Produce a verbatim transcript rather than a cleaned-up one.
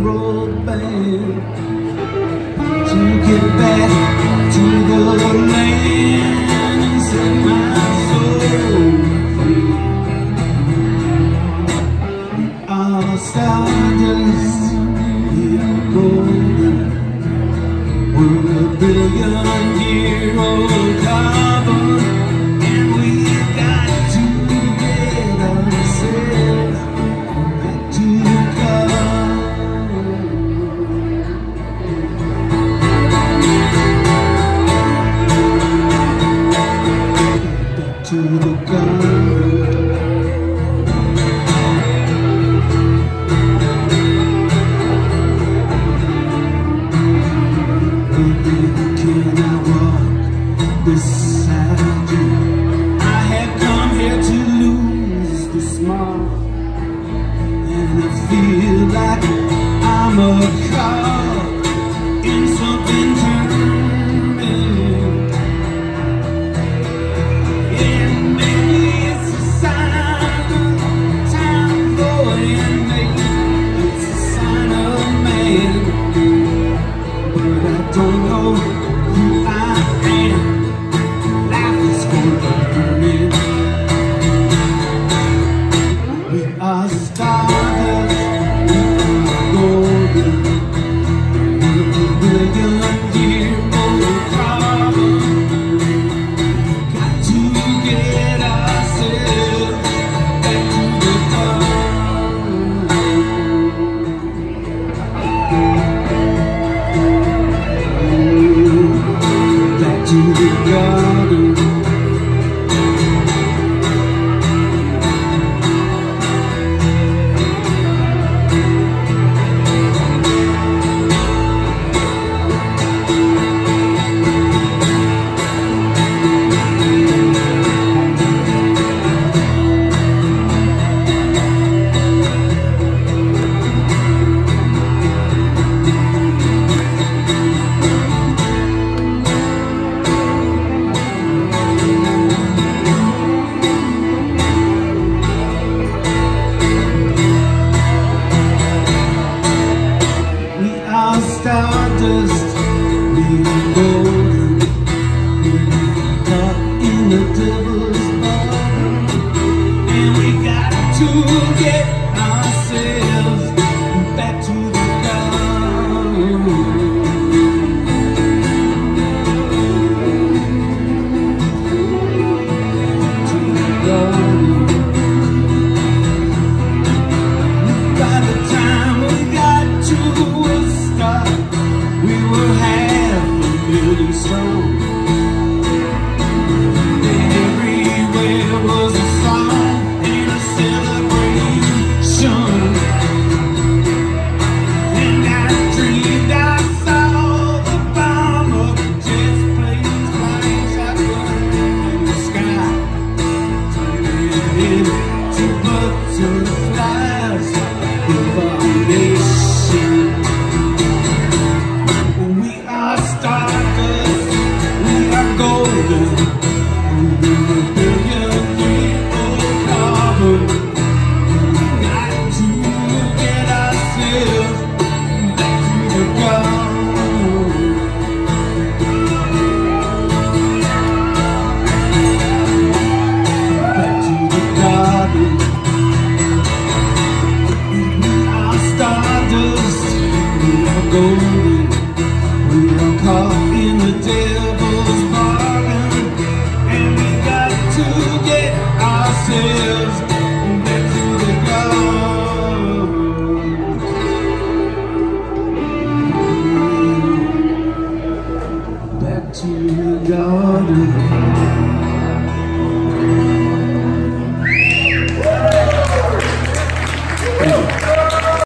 roll band to get back to the land and set my soul free. Our stardust is golden. We're a billion year old carbon, and we've got to get ourselves back to the garden. Back to the garden. Can I walk beside you? I have come here to lose the small, and I feel like I'm a cog in something turning. And maybe it's a sign of time going, maybe it's a sign of man, but I don't know who I am. Life is full of burning. We are stardust, we are golden. We're a billion year old problem. Got to get ourselves back to the garden. Back to the garden. Stardust, we are golden. We're caught in the devil's bargain, and we got to get ourselves back to the garden. To the garden. By the time we got to a start, we were half a million strong, and everywhere was a song and a celebration. And I dreamed I saw the bomber jets, planes, flying shotgun in the sky, turning into butterflies of our nation. We are stardust, we are golden. We're a billion year old carbon. We got to get ourselves back to the garden. Back to the garden. We are stardust, we are golden. We are caught in the devil's bargain, and we got to get ourselves back to the garden. Back to the garden.